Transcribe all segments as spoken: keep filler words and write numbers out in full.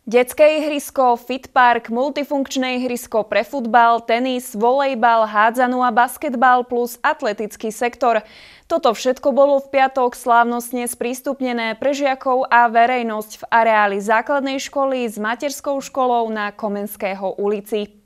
Detské ihrisko, fitpark, multifunkčné ihrisko pre futbal, tenis, volejbal, hádzanú a basketbal plus atletický sektor. Toto všetko bolo v piatok slávnostne sprístupnené pre žiakov a verejnosť v areáli základnej školy s materskou školou na Komenského ulici.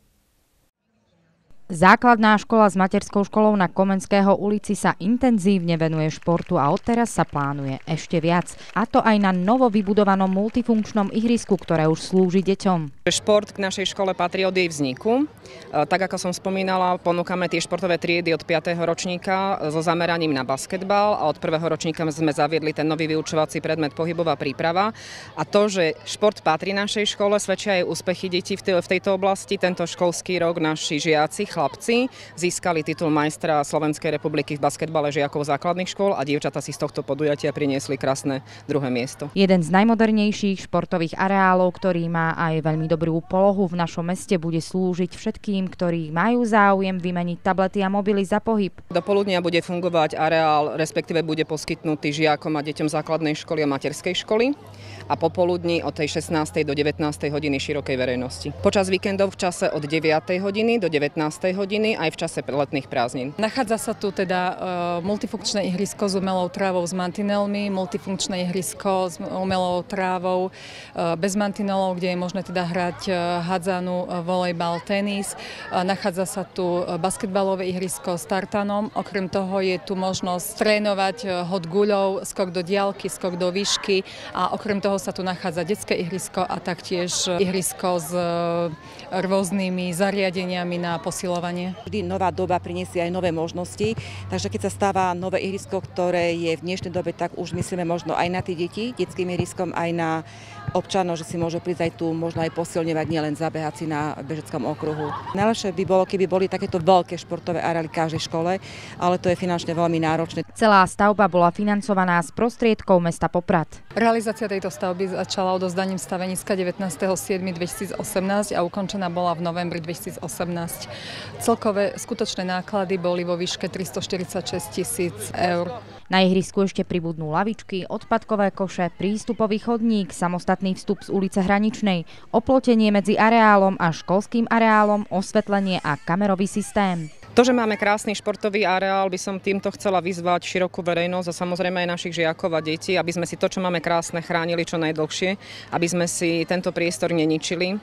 Základná škola s materskou školou na Komenského ulici sa intenzívne venuje športu a odteraz sa plánuje ešte viac. A to aj na novo vybudovanom multifunkčnom ihrisku, ktoré už slúži deťom. Šport k našej škole patrí od jej vzniku. Tak ako som spomínala, ponúkame tie športové triedy od piateho ročníka so zameraním na basketbal a od prvého ročníka sme zaviedli ten nový vyučovací predmet pohybová príprava. A to, že šport patrí našej škole, svedčia aj úspechy detí v tejto oblasti. Tento školský rok naši žiaci chlapci získali titul majstra Slovenskej republiky v basketbale žiakov základných škôl a dievčatá si z tohto podujatia priniesli krásne druhé miesto. Jeden z najmodernejších športových areálov, ktorý má aj veľmi dobrú polohu v našom meste, bude slúžiť všetkým, ktorí majú záujem vymeniť tablety a mobily za pohyb. Do poludnia bude fungovať areál, respektíve bude poskytnutý žiakom a deťom základnej školy a materskej školy a popoludní od tej šestnástej do devätnástej hodiny širokej verejnosti. Počas víkendov v čase od deviatej hodiny do devätnástej hodiny aj v čase letných prázdnin. Nachádza sa tu teda uh, multifunkčné ihrisko s umelou trávou s mantinelmi, multifunkčné ihrisko s umelou trávou uh, bez mantinelov, kde je možné teda hrať uh, hádzanú, uh, volejbal, tenis. Uh, nachádza sa tu basketbalové ihrisko s tartanom. Okrem toho je tu možnosť trénovať uh, hod guľov, skok do diaľky, skok do výšky a okrem toho sa tu nachádza detské ihrisko a taktiež ihrisko s uh, rôznymi zariadeniami na posilovanie. Vždy nová doba priniesie aj nové možnosti, takže keď sa stáva nové ihrisko, ktoré je v dnešnej dobe, tak už myslíme možno aj na tie deti, detským ihriskom, aj na občanov, že si môžu prísť aj tu, možno aj posilňovať, nielen zabehať si na bežeckom okruhu. Najlepšie by bolo, keby boli takéto veľké športové areály v každej škole, ale to je finančne veľmi náročné. Celá stavba bola financovaná z prostriedkov mesta Poprad. Realizácia tejto stavby začala odovzdaním staveniska devätnásteho júla dvetisícosemnásť a ukončená bola v novembri dvetisícosemnásť. Celkové skutočné náklady boli vo výške tristoštyridsaťšesť tisíc eur. Na ihrisku ešte pribudnú lavičky, odpadkové koše, prístupový chodník, samostatný vstup z ulice Hraničnej, oplotenie medzi areálom a školským areálom, osvetlenie a kamerový systém. To, že máme krásny športový areál, by som týmto chcela vyzvať širokú verejnosť a samozrejme aj našich žiakov a detí, aby sme si to, čo máme krásne, chránili čo najdlhšie, aby sme si tento priestor neničili,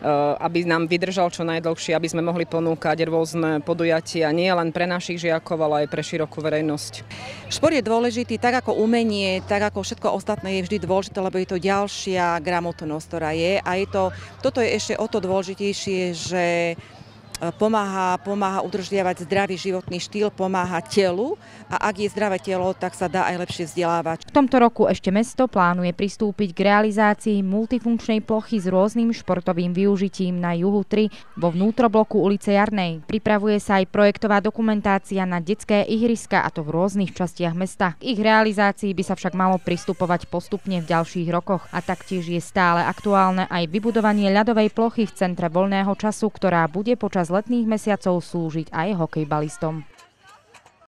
aby nám vydržal čo najdlhšie, aby sme mohli ponúkať rôzne podujatia nie len pre našich žiakov, ale aj pre širokú verejnosť. Šport je dôležitý, tak ako umenie, tak ako všetko ostatné je vždy dôležité, lebo je to ďalšia gramotnosť, ktorá je. A je to, toto je ešte o to dôležitejšie, že Pomáha, pomáha udržiavať zdravý životný štýl, pomáha telu a ak je zdravé telo, tak sa dá aj lepšie vzdelávať. V tomto roku ešte mesto plánuje pristúpiť k realizácii multifunkčnej plochy s rôznym športovým využitím na juhu tri vo vnútrobloku ulice Jarnej. Pripravuje sa aj projektová dokumentácia na detské ihriska, a to v rôznych častiach mesta. K ich realizácii by sa však malo pristupovať postupne v ďalších rokoch a taktiež je stále aktuálne aj vybudovanie ľadovej plochy v centre voľného času, ktorá bude počas letných mesiacov slúžiť aj hokejbalistom.